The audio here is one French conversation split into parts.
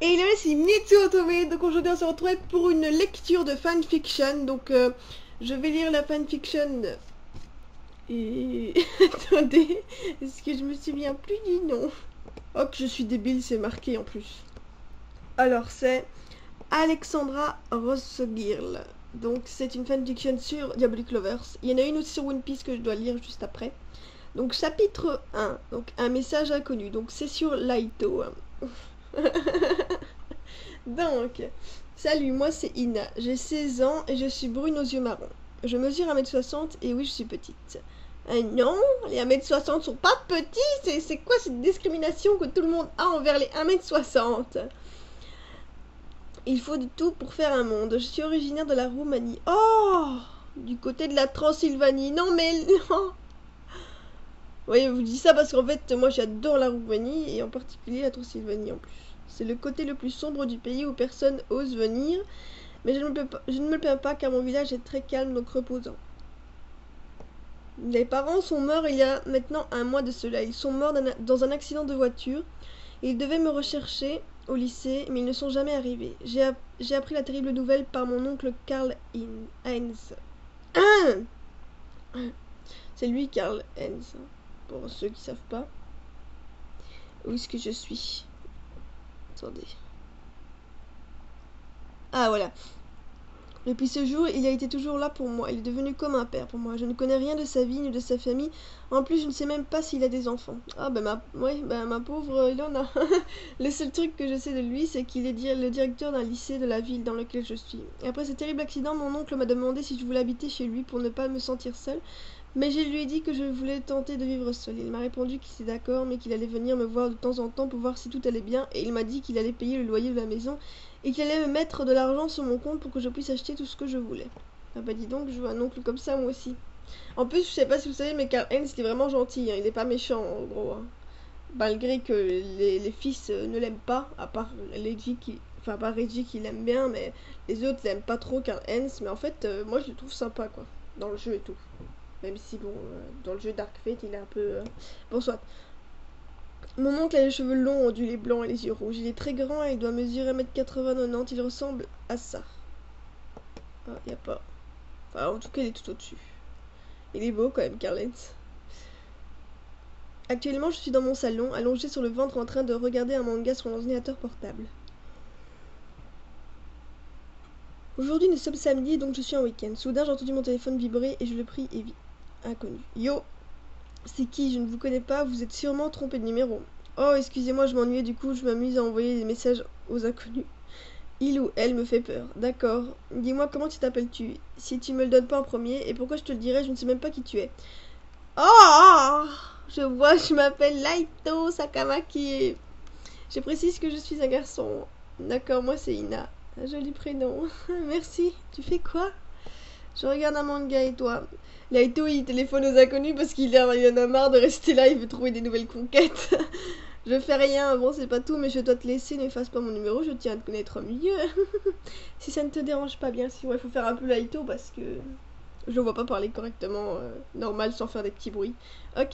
Et là c'est Mitsu Otome, donc aujourd'hui on se retrouve pour une lecture de fanfiction, donc je vais lire la fanfiction et... attendez, est-ce que je me souviens plus du nom? Oh que je suis débile, c'est marqué en plus. Alors c'est Alexandra Rossgirl, donc c'est une fanfiction sur Diabolic Lovers. Il y en a une aussi sur One Piece que je dois lire juste après. Donc chapitre 1, donc un message inconnu, donc c'est sur Laito. Donc, salut, moi c'est Ina, j'ai 16 ans et je suis brune aux yeux marrons. Je mesure 1m60 et oui, je suis petite. Non, les 1m60 sont pas petits, c'est quoi cette discrimination que tout le monde a envers les 1m60? Il faut de tout pour faire un monde. Je suis originaire de la Roumanie. Oh, du côté de la Transylvanie. Non mais non. Oui, je vous dis ça parce qu'en fait, moi j'adore la Roumanie et en particulier la Transylvanie en plus. C'est le côté le plus sombre du pays où personne ose venir, mais je ne me plains pas car mon village est très calme donc reposant. Les parents sont morts il y a maintenant un mois de cela. Ils sont morts dans un accident de voiture. Ils devaient me rechercher au lycée, mais ils ne sont jamais arrivés. J'ai appris la terrible nouvelle par mon oncle Karl Heinz. C'est lui, Karl Heinz. Pour ceux qui savent pas. Où est-ce que je suis? Attendez. Ah voilà. Depuis ce jour, il a été toujours là pour moi. Il est devenu comme un père pour moi. Je ne connais rien de sa vie ni de sa famille. En plus, je ne sais même pas s'il a des enfants. Ah ma pauvre, il en a. Le seul truc que je sais de lui, c'est qu'il est le directeur d'un lycée de la ville dans lequel je suis. Et après ce terrible accident, mon oncle m'a demandé si je voulais habiter chez lui pour ne pas me sentir seule. Mais je lui ai dit que je voulais tenter de vivre seule. Il m'a répondu qu'il était d'accord, mais qu'il allait venir me voir de temps en temps pour voir si tout allait bien. Et il m'a dit qu'il allait payer le loyer de la maison et qu'il allait me mettre de l'argent sur mon compte pour que je puisse acheter tout ce que je voulais. Ah bah dis donc, je veux un oncle comme ça moi aussi. En plus, je sais pas si vous savez, mais Karl Heinz, il est vraiment gentil, hein. Il est pas méchant en gros. Hein. Malgré que les fils ne l'aiment pas, à part Reggie qui... Enfin, pas Reggie qui l'aime bien, mais les autres l'aiment pas trop Karl Heinz. Mais en fait, moi je le trouve sympa quoi, dans le jeu et tout. Même si bon, dans le jeu Dark Fate, il est un peu... Bon soit. Mon oncle a les cheveux longs, ondulés blancs et les yeux rouges. Il est très grand et il doit mesurer 1m80-90. Il ressemble à ça. Ah, y a pas. Enfin, en tout cas, il est tout au-dessus. Il est beau quand même, Karl Heinz. Actuellement, je suis dans mon salon, allongée sur le ventre en train de regarder un manga sur mon ordinateur portable. Aujourd'hui, nous sommes samedi, donc je suis en week-end. Soudain, j'ai entendu mon téléphone vibrer et je le pris et inconnu. Yo, c'est qui? Je ne vous connais pas, vous êtes sûrement trompé de numéro. Oh, excusez-moi, je m'ennuyais, du coup, je m'amuse à envoyer des messages aux inconnus. Il ou elle me fait peur. D'accord. Dis-moi, comment tu t'appelles-tu? Si tu me le donnes pas en premier, et pourquoi je te le dirais, je ne sais même pas qui tu es. Oh, je vois, je m'appelle Laito Sakamaki. Je précise que je suis un garçon. D'accord, moi c'est Ina. Un joli prénom. Merci. Tu fais quoi? Je regarde un manga et toi? Laito, il téléphone aux inconnus parce qu'il en a marre de rester là, il veut trouver des nouvelles conquêtes. Je fais rien, bon c'est pas tout, mais je dois te laisser, n'efface pas mon numéro, je tiens à te connaître mieux. Si ça ne te dérange pas, bien sûr, il faut faire un peu Laito parce que je le vois pas parler correctement, normal, sans faire des petits bruits. Ok.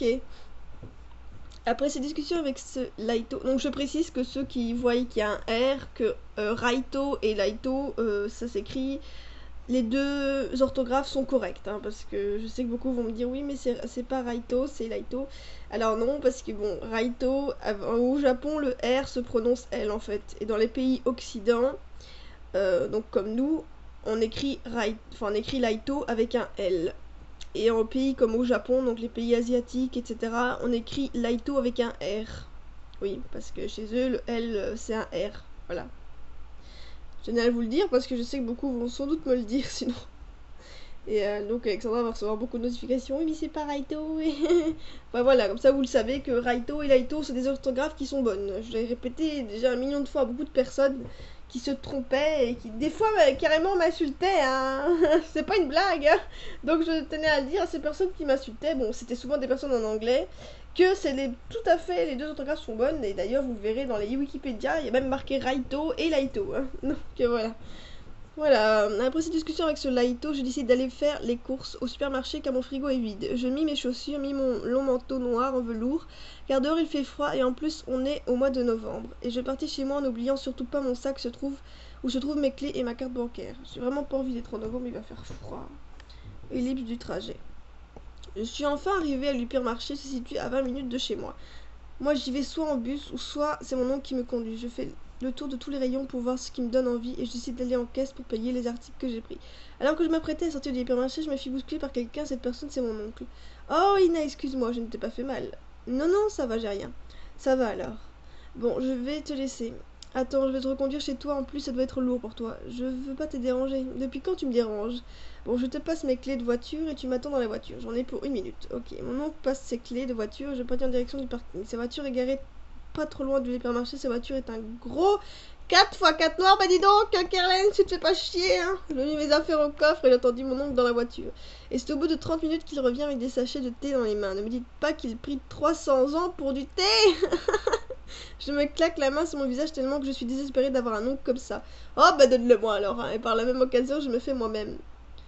Après ces discussions avec ce Laito, donc je précise que ceux qui voient qu'il y a un R, que Raito et Laito, ça s'écrit... Les deux orthographes sont correctes, hein, parce que je sais que beaucoup vont me dire oui, mais c'est pas Raito, c'est Laito. Alors non, parce que bon, Raito, au Japon, le R se prononce L en fait. Et dans les pays occidentaux, donc comme nous, on écrit Laito avec un L. Et en pays comme au Japon, donc les pays asiatiques, etc., on écrit Laito avec un R. Oui, parce que chez eux, le L, c'est un R. Voilà. Je tenais à vous le dire parce que je sais que beaucoup vont sans doute me le dire sinon. Et donc Alexandra va recevoir beaucoup de notifications. Oui, mais c'est pas Raito. Enfin voilà, comme ça vous le savez que Raito et Laito c'est des orthographes qui sont bonnes. Je l'ai répété déjà 1 million de fois à beaucoup de personnes qui se trompaient et qui des fois carrément m'insultaient. Hein. C'est pas une blague. Hein. Donc je tenais à le dire à ces personnes qui m'insultaient. Bon, c'était souvent des personnes en anglais. Que tout à fait, les deux orthographes sont bonnes. Et d'ailleurs, vous verrez dans les Wikipédia, il y a même marqué Raito et Laito. Hein. Donc voilà. Voilà, après cette discussion avec ce Laito, je décide d'aller faire les courses au supermarché car mon frigo est vide. Je mis mes chaussures, mis mon long manteau noir en velours, car dehors il fait froid et en plus on est au mois de novembre. Et je partis chez moi en n'oubliant surtout pas mon sac où se trouvent mes clés et ma carte bancaire. J'ai vraiment pas envie d'être en novembre, il va faire froid. Ellipse du trajet. Je suis enfin arrivée à l'hypermarché, se situe à 20 minutes de chez moi. Moi, j'y vais soit en bus ou soit c'est mon oncle qui me conduit. Je fais le tour de tous les rayons pour voir ce qui me donne envie et je décide d'aller en caisse pour payer les articles que j'ai pris. Alors que je m'apprêtais à sortir du hypermarché, je me fis bousculer par quelqu'un. Cette personne, c'est mon oncle. Oh, Ina, excuse-moi, je ne t'ai pas fait mal. Non, non, ça va, j'ai rien. Ça va alors. Bon, je vais te laisser. Attends, je vais te reconduire chez toi. En plus, ça doit être lourd pour toi. Je veux pas te déranger. Depuis quand tu me déranges? Bon, je te passe mes clés de voiture et tu m'attends dans la voiture. J'en ai pour 1 minute. Ok, mon oncle passe ses clés de voiture et je pars en direction du parking. Sa voiture est garée pas trop loin du hypermarché. Sa voiture est un gros 4x4 noir. Bah dis donc, Kerlen, tu te fais pas chier, hein. Je mis mes affaires au coffre et j'ai attendu mon oncle dans la voiture. Et c'est au bout de 30 minutes qu'il revient avec des sachets de thé dans les mains. Ne me dites pas qu'il prit 300 ans pour du thé. Je me claque la main sur mon visage tellement que je suis désespérée d'avoir un oncle comme ça. Oh bah donne-le moi alors, hein. Et par la même occasion, je me fais moi-même.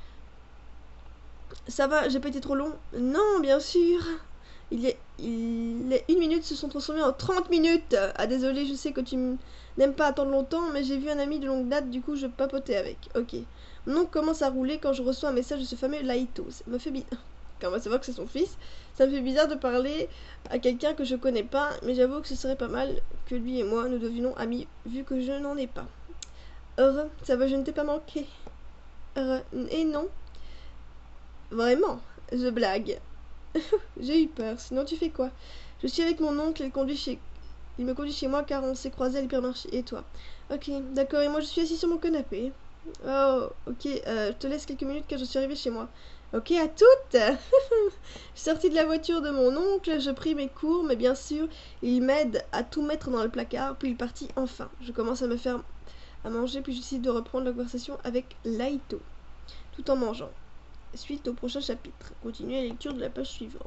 Ça va, j'ai pas été trop long? Non, bien sûr. Les 1 minute se sont transformées en 30 minutes. Ah désolé, je sais que tu n'aimes pas attendre longtemps, mais j'ai vu un ami de longue date, du coup je papotais avec. Ok. Mon oncle commence à rouler quand je reçois un message de ce fameux Laito. Ça me fait bizarre. Quand on va savoir que c'est son fils, ça me fait bizarre de parler à quelqu'un que je connais pas, mais j'avoue que ce serait pas mal que lui et moi nous devenions amis, vu que je n'en ai pas. Heureux, ça va, je ne t'ai pas manqué. Heureux, et non. Vraiment, je blague. J'ai eu peur, sinon tu fais quoi? Je suis avec mon oncle, il me conduit chez moi car on s'est croisés à l'hypermarché. Et toi? Ok, d'accord, et moi je suis assis sur mon canapé. Oh, ok, je te laisse quelques minutes car je suis arrivée chez moi. Ok, à toutes. Je suis sortie de la voiture de mon oncle, je pris mes cours, mais bien sûr, il m'aide à tout mettre dans le placard, puis il partit enfin. Je commence à me faire à manger, puis je décide de reprendre la conversation avec Laito, tout en mangeant. Suite au prochain chapitre. Continuez la lecture de la page suivante.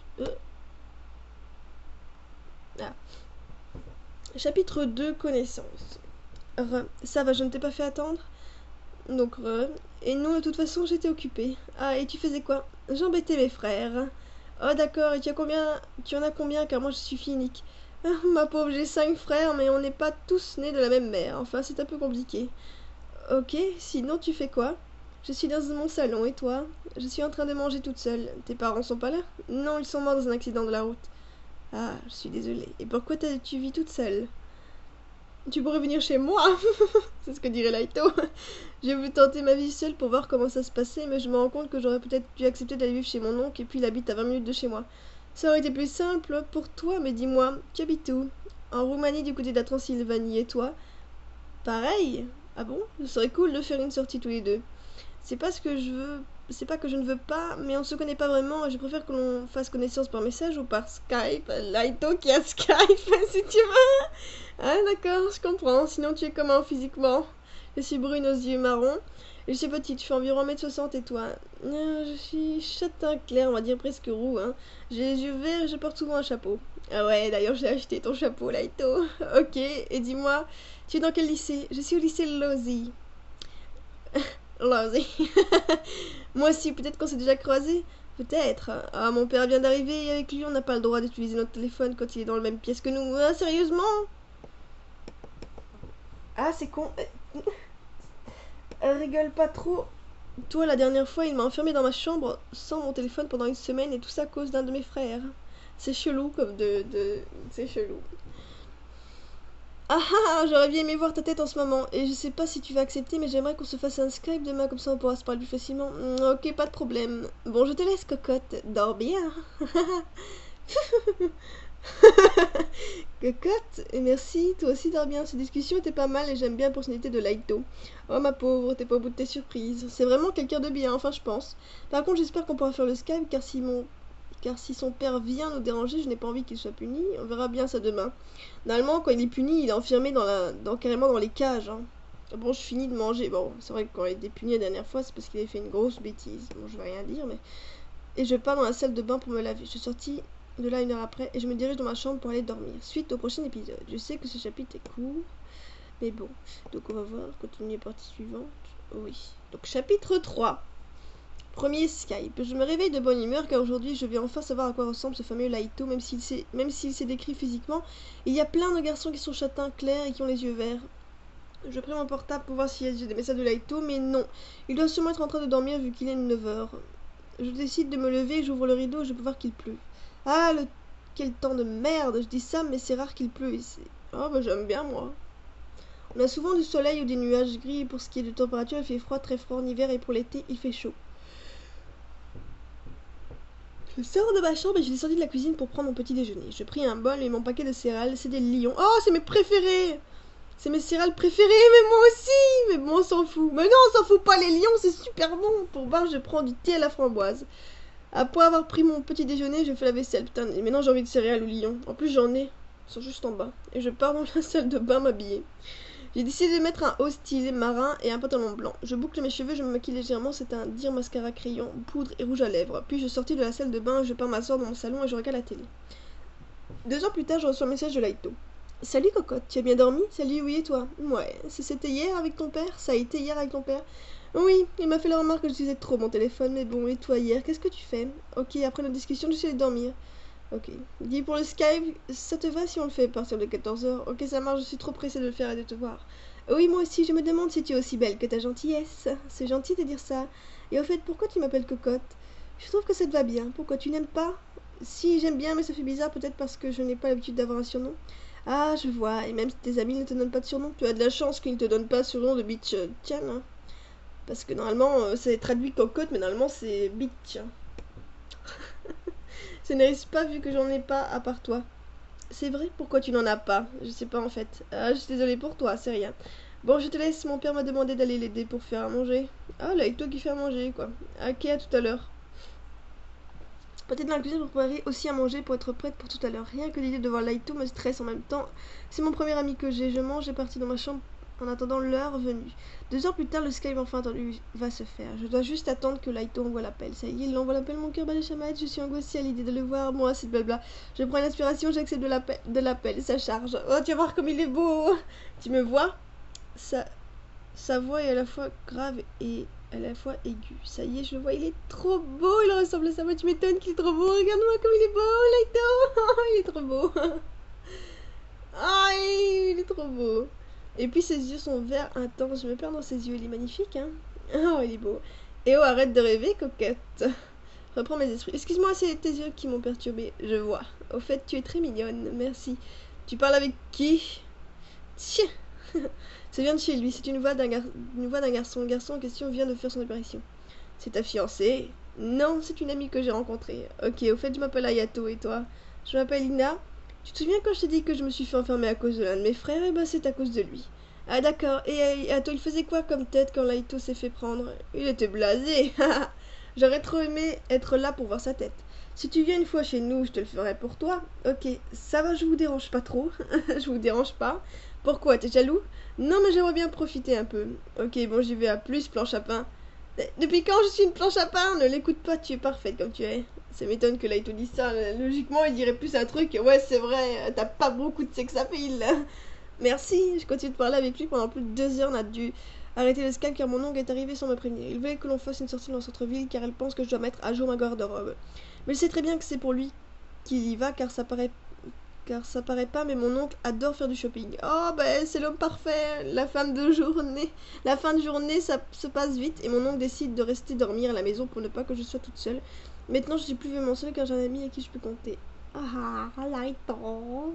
Ah. Chapitre 2, connaissance. Ça va, je ne t'ai pas fait attendre? Donc, et non, de toute façon, j'étais occupée. Ah, et tu faisais quoi? J'embêtais mes frères. Oh, d'accord, et tu en as combien? Car moi, je suis unique. Ah, ma pauvre, j'ai 5 frères, mais on n'est pas tous nés de la même mère. Enfin, c'est un peu compliqué. Ok, sinon, tu fais quoi? Je suis dans mon salon, et toi? Je suis en train de manger toute seule. Tes parents sont pas là? Non, ils sont morts dans un accident de la route. Ah, je suis désolée. Et pourquoi tu vis toute seule? Tu pourrais venir chez moi. C'est ce que dirait Laito. J'ai voulu tenter ma vie seule pour voir comment ça se passait, mais je me rends compte que j'aurais peut-être dû accepter d'aller vivre chez mon oncle et puis il habite à 20 minutes de chez moi. Ça aurait été plus simple pour toi, mais dis-moi, tu habites où? En Roumanie, du côté de la Transylvanie, et toi? Pareil? Ah bon? Ce serait cool de faire une sortie tous les deux. C'est pas ce que je veux. C'est pas que je ne veux pas, mais on se connaît pas vraiment et je préfère que l'on fasse connaissance par message ou par Skype. Laito qui a Skype, si tu veux. Ah d'accord, je comprends. Sinon tu es comment physiquement? Je suis brune aux yeux marrons. Je suis petite, je fais environ 1m60 et toi? Je suis châtain clair, on va dire presque roux. Hein. J'ai les yeux verts et je porte souvent un chapeau. Ah ouais, d'ailleurs j'ai acheté ton chapeau, Laito. Ok, et dis-moi, tu es dans quel lycée? Je suis au lycée Lozi. Lozi. Moi aussi, peut-être qu'on s'est déjà croisés. Peut-être. Ah, mon père vient d'arriver et avec lui, on n'a pas le droit d'utiliser notre téléphone quand il est dans la même pièce que nous. Ah, sérieusement? Ah, c'est con. Rigole pas trop. Toi, la dernière fois, il m'a enfermé dans ma chambre sans mon téléphone pendant 1 semaine et tout ça à cause d'un de mes frères. C'est chelou comme de... C'est chelou. Ah ah ah, j'aurais bien aimé voir ta tête en ce moment. Et je sais pas si tu vas accepter, mais j'aimerais qu'on se fasse un Skype demain, comme ça on pourra se parler plus facilement. Ok, pas de problème. Bon, je te laisse, cocotte. Dors bien. Cocotte, et merci. Toi aussi, dors bien. Cette discussion était pas mal et j'aime bien la personnalité de Laito. Oh, ma pauvre, t'es pas au bout de tes surprises. C'est vraiment quelqu'un de bien, enfin, je pense. Par contre, j'espère qu'on pourra faire le Skype, car si son père vient nous déranger, je n'ai pas envie qu'il soit puni. On verra bien ça demain. Normalement, quand il est puni, il est enfermé carrément dans les cages. Hein. Bon, je finis de manger. Bon, c'est vrai que quand il a été puni la dernière fois, c'est parce qu'il avait fait une grosse bêtise. Bon, je vais rien dire, mais... Et je pars dans la salle de bain pour me laver. Je suis sortie de là 1 heure après et je me dirige dans ma chambre pour aller dormir. Suite au prochain épisode. Je sais que ce chapitre est court, mais bon. Donc on va voir. Continuer partie suivante. Oui. Donc chapitre 3. Premier Skype. Je me réveille de bonne humeur car aujourd'hui je vais enfin savoir à quoi ressemble ce fameux Laito, même s'il s'est décrit physiquement. Il y a plein de garçons qui sont châtains clairs et qui ont les yeux verts. Je prends mon portable pour voir s'il y a des messages de Laito, mais non. Il doit sûrement être en train de dormir vu qu'il est 9 heures. Je décide de me lever, j'ouvre le rideau et je peux voir qu'il pleut. Ah, quel temps de merde. Je dis ça, mais c'est rare qu'il pleut ici. Oh, bah j'aime bien moi. On a souvent du soleil ou des nuages gris. Pour ce qui est de température, il fait froid, très froid en hiver, et pour l'été, il fait chaud. Je sors de ma chambre et je descendis de la cuisine pour prendre mon petit déjeuner. Je pris un bol et mon paquet de céréales. C'est des Lions. Oh, c'est mes préférés! C'est mes céréales préférées, mais moi aussi! Mais bon, on s'en fout. Mais non, on s'en fout pas, les Lions, c'est super bon! Pour boire, je prends du thé à la framboise. Après avoir pris mon petit déjeuner, je fais la vaisselle. Putain, et maintenant j'ai envie de céréales ou Lions. En plus, j'en ai. Ils sont juste en bas. Et je pars dans la salle de bain m'habiller. J'ai décidé de mettre un haut stylé marin et un pantalon blanc. Je boucle mes cheveux, je me maquille légèrement, c'est un dire mascara crayon, poudre et rouge à lèvres. Puis je sortis de la salle de bain, je pars m'asseoir dans mon salon et je regarde la télé. 2 heures plus tard, je reçois un message de Laito. Salut cocotte, tu as bien dormi? Salut, oui et toi? Ouais, c'était hier avec ton père? Ça a été hier avec ton père? Oui, il m'a fait la remarque que j'utilisais trop mon téléphone, mais bon, et toi hier, qu'est-ce que tu fais? Ok, après notre discussion, je suis allée dormir. Ok. Dis pour le Skype, ça te va si on le fait à partir de 14 h? Ok, ça marche, je suis trop pressée de le faire et de te voir. Oui, moi aussi, je me demande si tu es aussi belle que ta gentillesse. C'est gentil de dire ça. Et au fait, pourquoi tu m'appelles cocotte? Je trouve que ça te va bien. Pourquoi tu n'aimes pas? Si, j'aime bien, mais ça fait bizarre, peut-être parce que je n'ai pas l'habitude d'avoir un surnom. Ah, je vois, et même si tes amis ne te donnent pas de surnom, tu as de la chance qu'ils ne te donnent pas surnom de bitch. Tiens, hein. Parce que normalement, c'est traduit cocotte, mais normalement c'est bitch. Ça ne risque pas vu que j'en ai pas à part toi. C'est vrai, pourquoi tu n'en as pas? Je sais pas en fait. Ah, je suis désolée pour toi, c'est rien. Bon, je te laisse, mon père m'a demandé d'aller l'aider pour faire à manger. Ah, là, avec toi qui fait à manger, quoi. Ok, à tout à l'heure. Peut-être dans la cuisine pour préparer aussi à manger pour être prête pour tout à l'heure. Rien que l'idée de voir Laito me stresse en même temps. C'est mon premier ami que j'ai. Je mange et parti dans ma chambre en attendant l'heure venue. 2 heures plus tard, le Skype enfin attendu va se faire. Je dois juste attendre que Laito envoie l'appel. Ça y est, il envoie l'appel, mon cœur bat les chamaillettes. Je suis angoissée à l'idée de le voir. Moi, c'est blabla. Je prends une inspiration, j'accepte de l'appel. Ça charge. Oh, tu vas voir comme il est beau. Tu me vois? Sa voix est à la fois grave et à la fois aiguë. Ça y est, je le vois, il est trop beau, il ressemble à sa voix. Tu m'étonnes qu'il est trop beau. Regarde-moi comme il est beau, Laito. Il est trop beau. Ah, il est trop beau. Et puis ses yeux sont verts intenses. Je me perds dans ses yeux. Il est magnifique, hein. Oh, il est beau. Et oh, arrête de rêver, coquette. Reprends mes esprits. Excuse-moi, c'est tes yeux qui m'ont perturbée. Je vois. Au fait, tu es très mignonne. Merci. Tu parles avec qui? Tiens. Ça vient de chez lui. C'est une voix d'un garçon. Le garçon en question vient de faire son apparition. C'est ta fiancée? Non, c'est une amie que j'ai rencontrée. Ok, au fait, je m'appelle Ayato. Et toi? Je m'appelle Ina. Tu te souviens quand je t'ai dit que je me suis fait enfermer à cause de l'un de mes frères? Eh ben, c'est à cause de lui. Ah, d'accord. Et Ayato, il faisait quoi comme tête quand Laito s'est fait prendre? Il était blasé. J'aurais trop aimé être là pour voir sa tête. Si tu viens une fois chez nous, je te le ferai pour toi. Ok, ça va, je vous dérange pas trop. Je vous dérange pas. Pourquoi, t'es jaloux? Non, mais j'aimerais bien profiter un peu. Ok, bon, j'y vais, à plus, planche à pain. Depuis quand je suis une planche à pain? Ne l'écoute pas, tu es parfaite comme tu es. Ça m'étonne que Laito dise ça. Logiquement, il dirait plus un truc. Ouais, c'est vrai, t'as pas beaucoup de sex appeal. Merci, je continue de parler avec lui pendant plus de 2 heures. On a dû arrêter le Skype car mon oncle est arrivé sans me prévenir. Il voulait que l'on fasse une sortie dans le centre-ville car elle pense que je dois mettre à jour ma garde-robe. Mais je sais très bien que c'est pour lui qu'il y va car ça paraît pas, mais mon oncle adore faire du shopping. Oh, ben, c'est l'homme parfait. La fin de journée, ça se passe vite et mon oncle décide de rester dormir à la maison pour ne pas que je sois toute seule. Maintenant, je suis plus vraiment seule car j'ai un ami à qui je peux compter. Ah, Laito.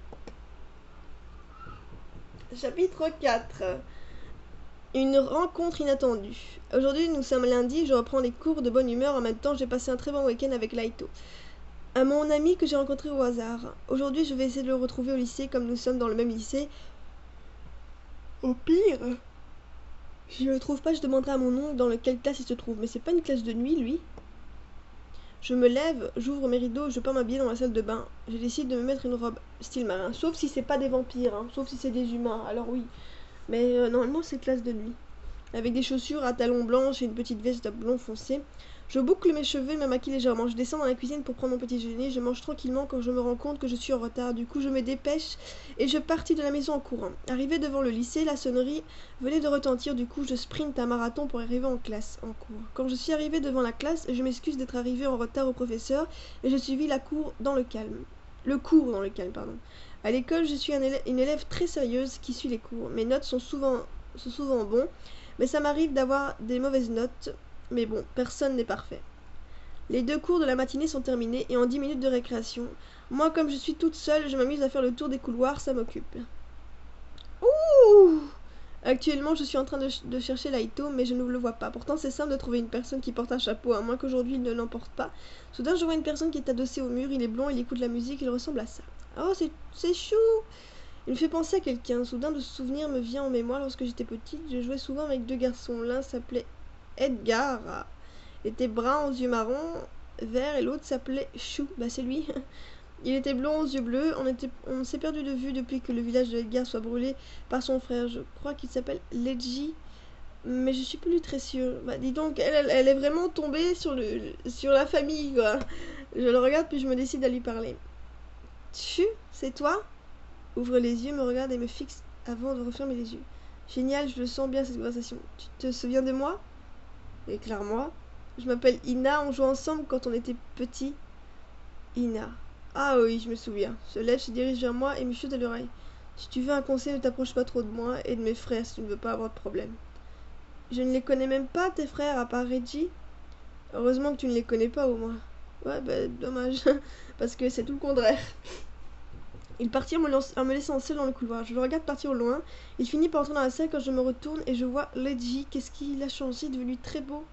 Chapitre 4. Une rencontre inattendue. Aujourd'hui, nous sommes lundi, je reprends les cours de bonne humeur. En même temps, j'ai passé un très bon week-end avec Laito. À mon ami que j'ai rencontré au hasard. Aujourd'hui, je vais essayer de le retrouver au lycée, comme nous sommes dans le même lycée. Au pire, si je ne le trouve pas, je demanderai à mon oncle dans quelle classe il se trouve. Mais c'est pas une classe de nuit, lui. Je me lève, j'ouvre mes rideaux, je pars m'habiller dans la salle de bain. Je décide de me mettre une robe style marin. Sauf si c'est pas des vampires, hein. Sauf si c'est des humains, alors oui. Mais normalement, c'est classe de nuit. Avec des chaussures à talons blancs et une petite veste blond foncé. Je boucle mes cheveux et me maquille légèrement. Je descends dans la cuisine pour prendre mon petit déjeuner. Je mange tranquillement quand je me rends compte que je suis en retard. Du coup, je me dépêche et je partis de la maison en courant. Arrivé devant le lycée, la sonnerie venait de retentir. Du coup, je sprinte un marathon pour arriver en classe, en cours. Quand je suis arrivé devant la classe, je m'excuse d'être arrivé en retard au professeur et je suivis la cour dans le calme. Le cours dans le calme, pardon. À l'école, je suis une élève très sérieuse qui suit les cours. Mes notes sont souvent bonnes, mais ça m'arrive d'avoir des mauvaises notes. Mais bon, personne n'est parfait. Les 2 cours de la matinée sont terminés et en 10 minutes de récréation. Moi, comme je suis toute seule, je m'amuse à faire le tour des couloirs, ça m'occupe. Ouh! Actuellement, je suis en train de chercher Laito, mais je ne le vois pas. Pourtant, c'est simple de trouver une personne qui porte un chapeau, à moins qu'aujourd'hui il ne l'emporte pas. Soudain, je vois une personne qui est adossée au mur, il est blond, il écoute la musique, il ressemble à ça. Oh, c'est chou! Il me fait penser à quelqu'un. Soudain, de souvenir me vient en mémoire. Lorsque j'étais petite, je jouais souvent avec 2 garçons. L'un s'appelait Edgar. Il était brun aux yeux marrons, verts, et l'autre s'appelait Chou. Bah, c'est lui. Il était blond aux yeux bleus. On s'est perdu de vue depuis que le village de Edgar soit brûlé par son frère. Je crois qu'il s'appelle Leji, mais je suis plus très sûre. Bah, dis donc, elle est vraiment tombée sur la famille, quoi. Je le regarde, puis je me décide à lui parler. Chou, c'est toi? Ouvre les yeux, me regarde et me fixe avant de refermer les yeux. Génial, je le sens bien cette conversation. Tu te souviens de moi? Éclaire-moi. Je m'appelle Ina, on jouait ensemble quand on était petits. Ina. Ah oui, je me souviens. Se lève, se dirige vers moi et me chuchote à l'oreille. Si tu veux un conseil, ne t'approche pas trop de moi et de mes frères si tu ne veux pas avoir de problème. Je ne les connais même pas, tes frères, à part Reggie. Heureusement que tu ne les connais pas au moins. Ouais, bah dommage. Parce que c'est tout le contraire. Il partit en me laissant seul dans le couloir. Je le regarde partir au loin. Il finit par entrer dans la salle quand je me retourne et je vois Reggie. Qu'est-ce qu'il a changé, devenu très beau.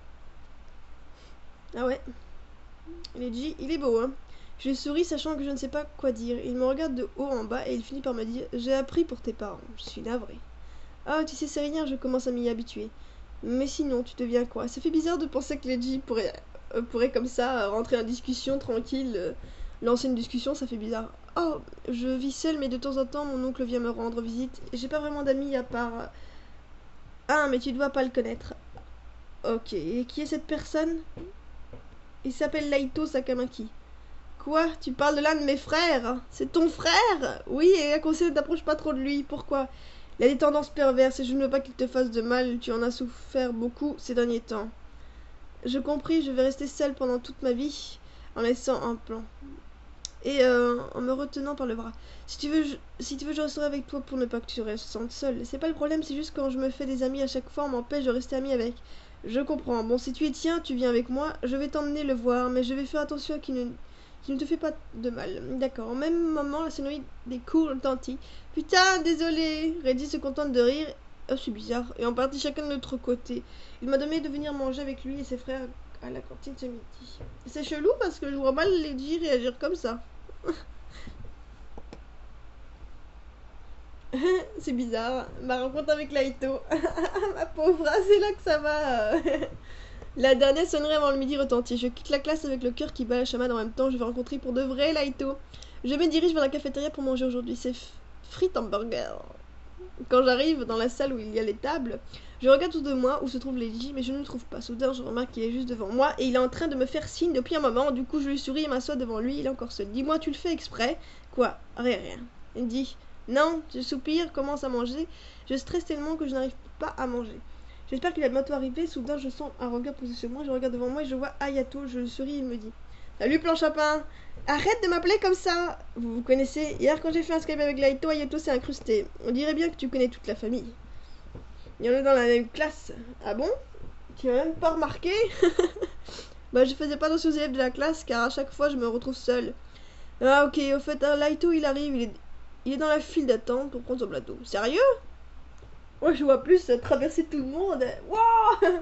Ah ouais. Reggie, il est beau, hein. Je lui souris, sachant que je ne sais pas quoi dire. Il me regarde de haut en bas et il finit par me dire « J'ai appris pour tes parents. Je suis navrée. » Ah, tu sais, c'est rien, je commence à m'y habituer. Mais sinon, tu deviens quoi? Ça fait bizarre de penser que Reggie pourrait comme ça rentrer en discussion tranquille. Lancer une discussion, ça fait bizarre. Oh, je vis seule, mais de temps en temps, mon oncle vient me rendre visite. J'ai pas vraiment d'amis à part... Ah, mais tu dois pas le connaître. Ok, et qui est cette personne? Il s'appelle Laito Sakamaki. Quoi? Tu parles de l'un de mes frères? C'est ton frère? Oui, et à conseil ne t'approche pas trop de lui. Pourquoi? Il a des tendances perverses et je ne veux pas qu'il te fasse de mal. Tu en as souffert beaucoup ces derniers temps. Je compris, je vais rester seule pendant toute ma vie en laissant un plan. Et en me retenant par le bras. Si tu veux, je resterai avec toi pour ne pas que tu te sentes seule. C'est pas le problème, c'est juste quand je me fais des amis à chaque fois, on m'empêche de rester amie avec. Je comprends. Bon, si tu y tiens, tu viens avec moi. Je vais t'emmener le voir, mais je vais faire attention qu'il ne te fait pas de mal. D'accord. Au même moment, la sonnerie des cours retentit. Putain, désolé. Reggie se contente de rire. Oh, c'est bizarre. Et on partit chacun de notre côté. Il m'a demandé de venir manger avec lui et ses frères à la cantine ce midi. C'est chelou parce que je vois mal Reggie réagir comme ça. C'est bizarre. Ma rencontre avec Laito. Ma pauvre, c'est là que ça va. La dernière sonnerie avant le midi retentit. Je quitte la classe avec le cœur qui bat la chamade en même temps. Je vais rencontrer pour de vrai Laito. Je me dirige vers la cafétéria pour manger aujourd'hui. C'est frites hamburger. Quand j'arrive dans la salle où il y a les tables, je regarde autour de moi où se trouve Leiji, mais je ne le trouve pas. Soudain, je remarque qu'il est juste devant moi et il est en train de me faire signe depuis un moment. Du coup, je lui souris et m'assois devant lui. Il est encore seul. Dis-moi, tu le fais exprès? Quoi? Rien. Il me dit non. Je soupire, commence à manger. Je stresse tellement que je n'arrive pas à manger. J'espère qu'il va bientôt arriver. Soudain, je sens un regard posé sur moi. Je regarde devant moi et je vois Ayato. Je le souris et il me dit salut planche à pain. Arrête de m'appeler comme ça. Vous connaissez? Hier, quand j'ai fait un Skype avec Laito, Ayato s'est incrusté. On dirait bien que tu connais toute la famille. Il y en a dans la même classe. Ah bon? Tu n'as même pas remarqué? Bah, je faisais pas attention aux élèves de la classe car à chaque fois je me retrouve seule. Ah, ok, au fait, Laito il arrive. Il est dans la file d'attente pour prendre son plateau. Sérieux? Ouais, je vois plus traverser tout le monde. Waouh!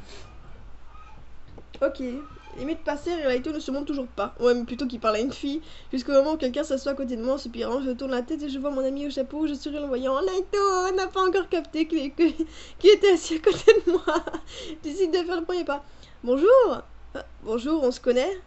Ok. Limite passer et Laito ne se montre toujours pas. Ouais, mais plutôt qu'il parle à une fille. Jusqu'au moment où quelqu'un s'assoit à côté de moi en soupirant. Je tourne la tête et je vois mon ami au chapeau. Je souris en le voyant. Laito n'a pas encore capté qu'il était assis à côté de moi. Décide de faire le premier pas. Bonjour. Bonjour, on se connaît?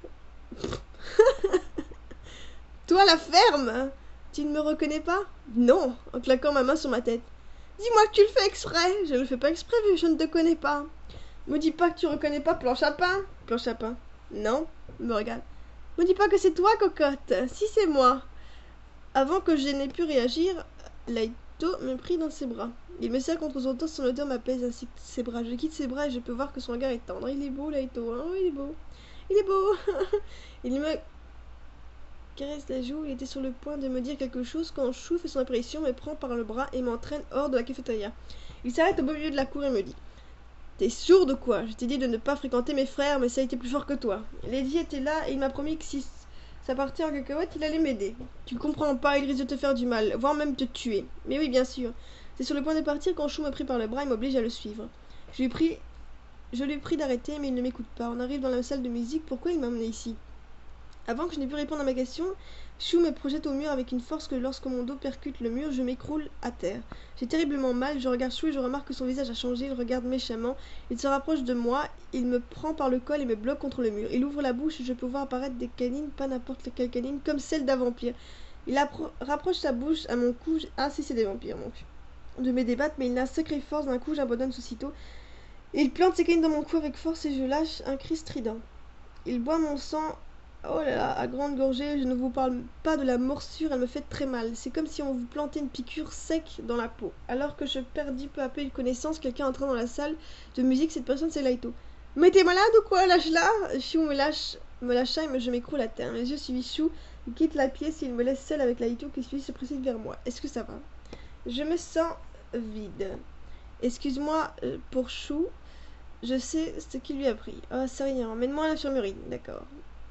Toi, la ferme. Tu ne me reconnais pas? Non, en claquant ma main sur ma tête. Dis-moi que tu le fais exprès. Je ne le fais pas exprès vu que je ne te connais pas. Me dis pas que tu reconnais pas planche à pain. planche à pain. Non, il me regarde. Me dis pas que c'est toi, cocotte. Si c'est moi. Avant que je n'ai pu réagir, Laito me prit dans ses bras. Il me serre contre son dos, son odeur m'apaise ainsi que ses bras. Je quitte ses bras et je peux voir que son regard est tendre. Il est beau, Laito, hein, il est beau. Il est beau. Il me caresse la joue, il était sur le point de me dire quelque chose quand Chou fait son apparition, me prend par le bras et m'entraîne hors de la cafétéria. Il s'arrête au beau milieu de la cour et me dit: T'es sourde ou quoi? Je t'ai dit de ne pas fréquenter mes frères, mais ça a été plus fort que toi. Lady était là et il m'a promis que si ça partait en cacahuète, il allait m'aider. Tu ne comprends pas, il risque de te faire du mal, voire même te tuer. Mais oui, bien sûr. C'est sur le point de partir quand Chou me prit par le bras et m'oblige à le suivre. Je lui prie d'arrêter, mais il ne m'écoute pas. On arrive dans la salle de musique, pourquoi il m'a amené ici? Avant que je n'ai pu répondre à ma question, Chou me projette au mur avec une force que lorsque mon dos percute le mur, je m'écroule à terre. J'ai terriblement mal, je regarde Chou et je remarque que son visage a changé, il regarde méchamment, il se rapproche de moi, il me prend par le col et me bloque contre le mur. Il ouvre la bouche et je peux voir apparaître des canines, pas n'importe quelle canine, comme celle d'un vampire. Il rapproche sa bouche à mon cou, ah si c'est des vampires donc. De me débattre, mais il a sacrée force, d'un coup j'abandonne aussitôt. Il plante ses canines dans mon cou avec force et je lâche un cri strident. Il boit mon sang. Oh là là, à grande gorgée, je ne vous parle pas de la morsure, elle me fait très mal. C'est comme si on vous plantait une piqûre sec dans la peau. Alors que je perdis peu à peu une connaissance, quelqu'un entra dans la salle de musique, cette personne c'est Laito. Mais t'es malade ou quoi? Lâche-la! Chou me lâcha et je m'écroule à terre. Mes yeux suivent Chou, il quitte la pièce et il me laisse seule avec Laito qui se précipite vers moi. Est-ce que ça va? Je me sens vide. Excuse-moi pour Chou, je sais ce qu'il lui a pris. Ah, c'est rien, emmène-moi à l'infirmerie, d'accord.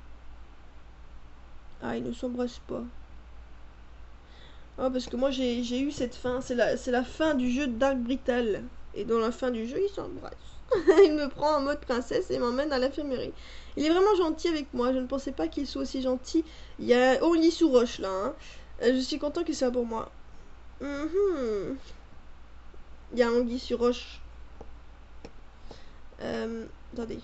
Ah, ils ne s'embrassent pas. Ah, parce que moi j'ai eu cette fin. C'est la fin du jeu Dark Brittle. Et dans la fin du jeu, ils s'embrassent. Il me prend en mode princesse et m'emmène à l'infirmerie. Il est vraiment gentil avec moi. Je ne pensais pas qu'il soit aussi gentil. Il y a Only sous roche là. Hein. Je suis content qu'il soit pour moi. Il y a Anguille sur roche. Attendez.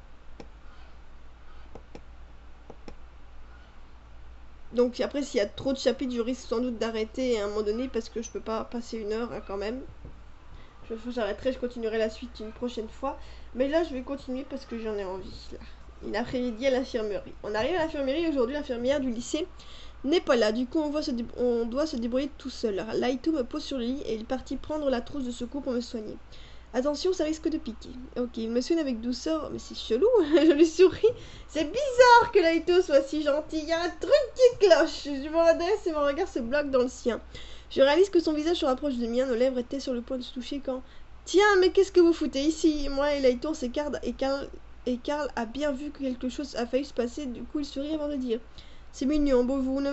Donc après, s'il y a trop de chapitres, je risque sans doute d'arrêter à un moment donné parce que je peux pas passer une heure hein, quand même. J'arrêterai, je continuerai la suite une prochaine fois. Mais là, je vais continuer parce que j'en ai envie. Là. Une après-midi à l'infirmerie. On arrive à l'infirmerie aujourd'hui, l'infirmière du lycée n'est pas là. Du coup, on doit se débrouiller tout seul. Alors, Laito me pose sur le lit et il partit prendre la trousse de secours pour me soigner. Attention, ça risque de piquer. Ok, il me soigne avec douceur, mais c'est chelou, je lui souris. C'est bizarre que Laito soit si gentil, il y a un truc qui cloche. Je me redresse et mon regard se bloque dans le sien. Je réalise que son visage se rapproche du mien, nos lèvres étaient sur le point de se toucher quand... Tiens, mais qu'est-ce que vous foutez ici? Moi et Laito on s'écarte et Karl a bien vu que quelque chose a failli se passer, du coup il sourit avant de dire. C'est mignon, bon, vous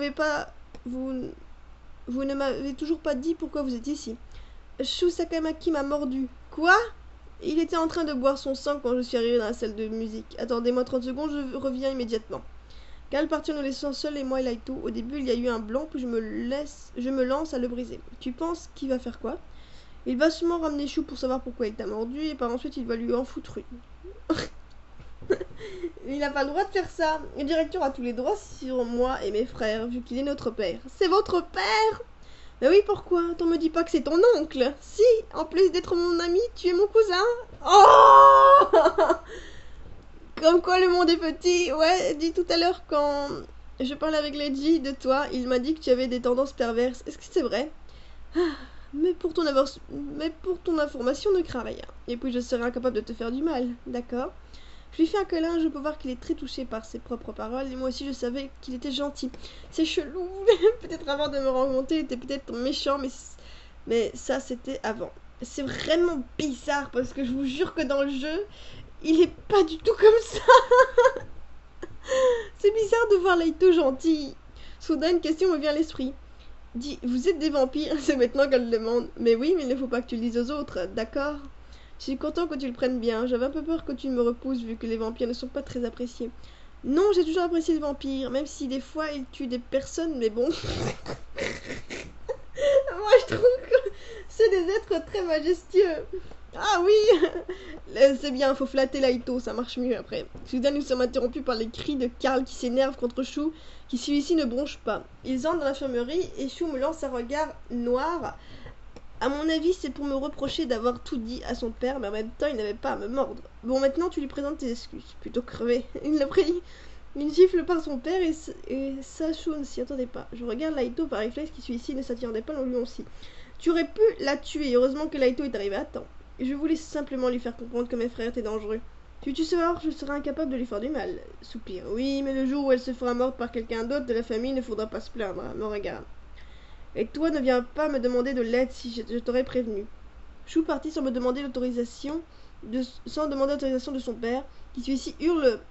ne m'avez toujours pas dit pourquoi vous êtes ici. Chou Sakamaki m'a mordu. Quoi? Il était en train de boire son sang quand je suis arrivée dans la salle de musique. Attendez-moi 30 secondes, je reviens immédiatement. Karl partit en nous laissant seuls et moi et Laito. Au début, il y a eu un blanc, puis je me lance à le briser. Tu penses qu'il va faire quoi? Il va sûrement ramener Chou pour savoir pourquoi il t'a mordu, et par ensuite il va lui en foutre une. Il n'a pas le droit de faire ça. Le directeur a tous les droits sur moi et mes frères, vu qu'il est notre père. C'est votre père? Mais oui, pourquoi? T'en me dis pas que c'est ton oncle. Si, en plus d'être mon ami, tu es mon cousin. Oh! Comme quoi le monde est petit. Ouais, dis tout à l'heure quand je parlais avec Lady de toi, il m'a dit que tu avais des tendances perverses. Est-ce que c'est vrai? Mais pour ton information, ne crains rien. Et puis je serai incapable de te faire du mal, d'accord? Je lui fais un câlin, je peux voir qu'il est très touché par ses propres paroles, et moi aussi je savais qu'il était gentil. C'est chelou, peut-être avant de me rencontrer, il était peut-être méchant, mais ça c'était avant. C'est vraiment bizarre, parce que je vous jure que dans le jeu, il est pas du tout comme ça. C'est bizarre de voir Laito gentil. Soudain, une question me vient à l'esprit. Dis, vous êtes des vampires? C'est maintenant qu'elle le demande. Mais oui, mais il ne faut pas que tu le dises aux autres, d'accord? Je suis content que tu le prennes bien. J'avais un peu peur que tu me repousses vu que les vampires ne sont pas très appréciés. Non, j'ai toujours apprécié les vampires, même si des fois ils tuent des personnes, mais bon. Moi je trouve que c'est des êtres très majestueux. Ah oui. C'est bien, faut flatter Laito, ça marche mieux après. Soudain nous sommes interrompus par les cris de Karl qui s'énerve contre Chou, qui celui-ci ne bronche pas. Ils entrent dans l'infirmerie et Chou me lance un regard noir À mon avis, c'est pour me reprocher d'avoir tout dit à son père, mais en même temps, il n'avait pas à me mordre. Bon, maintenant, tu lui présentes tes excuses. Plutôt crevé. Il l'a pris une gifle par son père et Sacho ne s'y attendait pas. Je regarde Laito par réflexe qui celui-ci ne s'attendait pas non lui aussi. Tu aurais pu la tuer, heureusement que Laito est arrivé à temps. Et je voulais simplement lui faire comprendre que mes frères étaient dangereux. Si tu sors, je serai incapable de lui faire du mal. Soupir. Oui, mais le jour où elle se fera morte par quelqu'un d'autre de la famille, ne faudra pas se plaindre. Me regarde. Et toi, ne viens pas me demander de l'aide si je t'aurais prévenu. Chou partit sans demander l'autorisation de son père, qui celui-ci hurle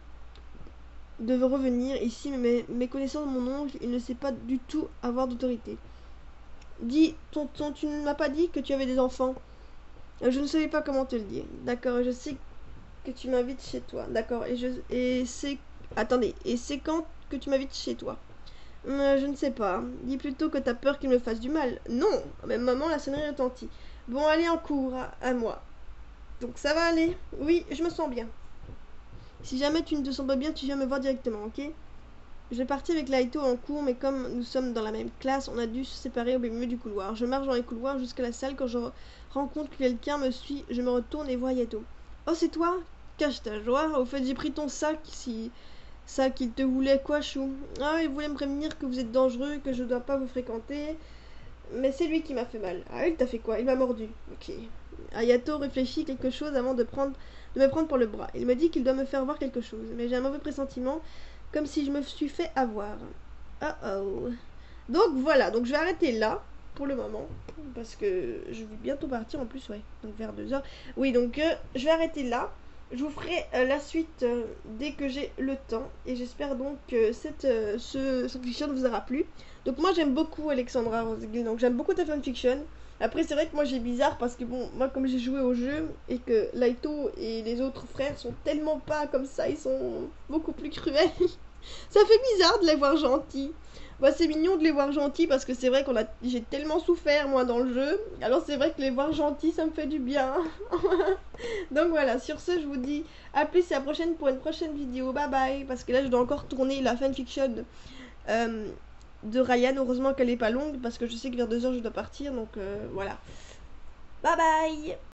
de revenir ici, mais connaissant mon oncle, il ne sait pas du tout avoir d'autorité. Dis, tonton, tu ne m'as pas dit que tu avais des enfants. Je ne savais pas comment te le dire. D'accord, je sais que tu m'invites chez toi. D'accord, et c'est... Attendez, et c'est quand que tu m'invites chez toi? Je ne sais pas. Dis plutôt que t'as peur qu'il me fasse du mal. Non. Même maman, la sonnerie retentit. Bon, allez en cours, à moi. Donc ça va aller? Oui, je me sens bien. Si jamais tu ne te sens pas bien, tu viens me voir directement, ok? Je vais partir avec Laito en cours, mais comme nous sommes dans la même classe, on a dû se séparer au milieu du couloir. Je marche dans les couloirs jusqu'à la salle. Quand je rencontre que quelqu'un me suit, je me retourne et vois Yato. Oh, c'est toi? Cache ta joie. Au fait, j'ai pris ton sac. Si ça qu'il te voulait quoi, Chou? Ah, il voulait me prévenir que vous êtes dangereux, que je dois pas vous fréquenter. Mais c'est lui qui m'a fait mal. Ah, il t'a fait quoi? Il m'a mordu. Ok. Ayato réfléchit quelque chose avant de me prendre par le bras. Il me dit qu'il doit me faire voir quelque chose, mais j'ai un mauvais pressentiment, comme si je me suis fait avoir. Oh oh. Donc voilà, donc je vais arrêter là pour le moment, parce que je vais bientôt partir en plus, ouais, donc vers 2 heures. Oui, donc je vais arrêter là. Je vous ferai la suite dès que j'ai le temps, et j'espère donc que cette fiction vous aura plu. Donc moi j'aime beaucoup Alexandra Rosegill, donc j'aime beaucoup ta fanfiction. Après c'est vrai que moi j'ai bizarre parce que bon, moi comme j'ai joué au jeu et que Laito et les autres frères sont tellement pas comme ça, ils sont beaucoup plus cruels. Ça fait bizarre de les voir gentils. Bah, c'est mignon de les voir gentils parce que c'est vrai j'ai tellement souffert moi dans le jeu. Alors c'est vrai que les voir gentils ça me fait du bien. Donc voilà, sur ce je vous dis à plus et à la prochaine pour une prochaine vidéo. Bye bye. Parce que là je dois encore tourner la fanfiction euh, de Ryan. Heureusement qu'elle est pas longue parce que je sais que vers 2 heures je dois partir. Donc voilà. Bye bye.